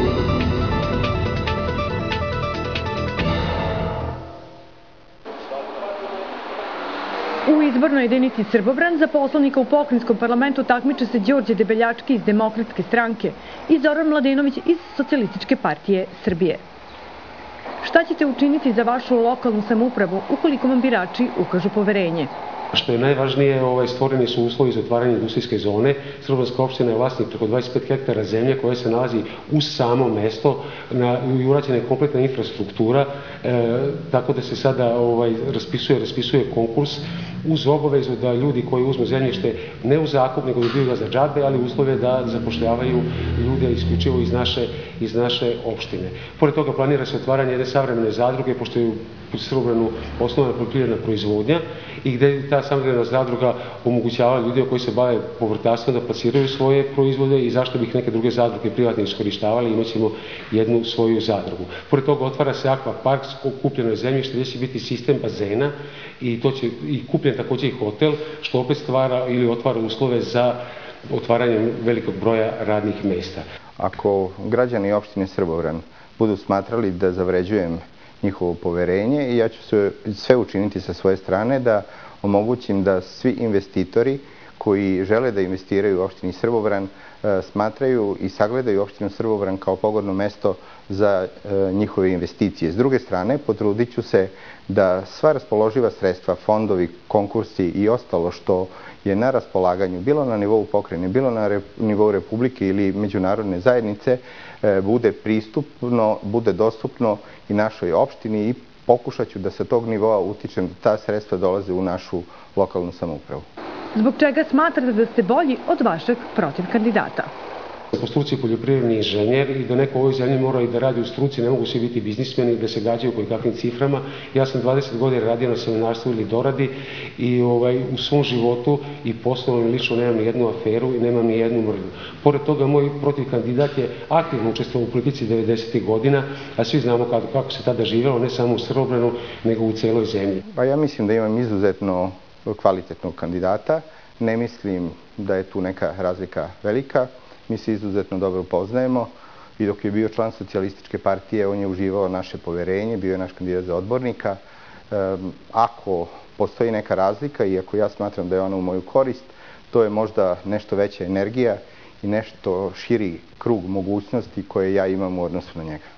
U izbornoj jedinici Srbobran za poslanika u pokrajinskom parlamentu takmiče se Đorđe Debeljački iz Demokratske stranke i Zoran Mladenović iz Socijalističke partije Srbije. Šta ćete učiniti za vašu lokalnu samoupravu ukoliko vam birači ukažu poverenje? Što je najvažnije, stvoreni su uslovi za otvaranje industrijske zone. Srbobranska opština je vlasnik preko 25 hektara zemlje koja se nalazi uz samo mesto i urađena je kompletna infrastruktura, tako da se sada raspisuje konkurs uz obavezu da ljudi koji uzmu zemljište ne u zakup, nego dobiju ga za džabe, ali uslove da zapošljavaju ljude isključivo iz naše opštine. Pored toga planira se otvaranje jedne savremene zadruge, pošto je u Srbobranu osnovna poljoprivredna proizvodnja i gde ta savremena zadruga omogućava ljudima koji se bave povrtarstvom da plasiraju svoje proizvode i zašto bi ih neke druge zadruge privatne iskorištavali, imat ćemo jednu svoju zadrugu. Pored toga otvara se akvapark, kupljeno je zemljište gde će biti sistem bazena i kupljen takođe i hotel, što opet stvara ili otvara uslove za otvaranje velikog broja radnih mesta. Ako građani opštine Srbobran budu smatrali da zavređujem njihovo poverenje, i ja ću sve učiniti sa svoje strane da omogućim da svi investitori koji žele da investiraju u opštini Srbobran smatraju i sagledaju opštinu Srbobran kao pogodno mesto za njihove investicije. S druge strane, potrudit ću se da sva raspoloživa sredstva, fondovi, konkursi i ostalo što je na raspolaganju, bilo na nivou pokrajine, bilo na nivou Republike ili međunarodne zajednice, bude pristupno, bude dostupno i našoj opštini i pokušat ću da sa tog nivoa utičem da ta sredstva dolaze u našu lokalnu samoupravu. Zbog čega smatrate da ste bolji od vašeg protivkandidata? Po struci poljoprivredni inženjer i da neko u ovoj zemlji mora i da radi u struci, ne mogu svi biti biznismeni, da se gađaju kakvim ciframa. Ja sam 20 godina radio na seminarstvu ili doradi i u svom životu i poslovno i lično nemam ni jednu aferu i nemam ni jednu mrlju. Pored toga, moj protivkandidat je aktivno učestvovao u politici 90. godina, a svi znamo kako se tada živjelo, ne samo u Srbobranu, nego u celoj zemlji. Pa ja mislim da imam izuzetno kvalitetnog kandidata. Ne mislim da je tu neka razlika velika. Mi se izuzetno dobro poznajemo i dok je bio član Socijalističke partije, on je uživao naše poverenje, bio je naš kandidat za odbornika. Ako postoji neka razlika i ako ja smatram da je ona u moju korist, to je možda nešto veća energija i nešto širi krug mogućnosti koje ja imam u odnosu na njega.